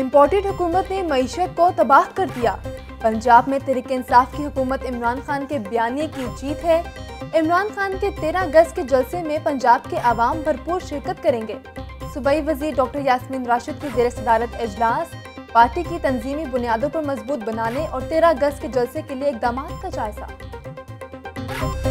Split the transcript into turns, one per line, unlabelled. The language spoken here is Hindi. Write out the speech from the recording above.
इम्पोर्टेड हुकूमत ने मईशत को तबाह कर दिया। पंजाब में तहरीक-ए-इंसाफ की हुकूमत इमरान खान के बयानिए की जीत है। इमरान खान के 13 अगस्त के जलसे में पंजाब के अवाम भरपूर शिरकत करेंगे। सूबाई वजीर डॉक्टर यास्मीन राशिद की ज़ेर सदारत इजलास, पार्टी की तंजीमी बुनियादों पर मजबूत बनाने और 13 अगस्त के जलसे के लिए इकदामात का जायजा।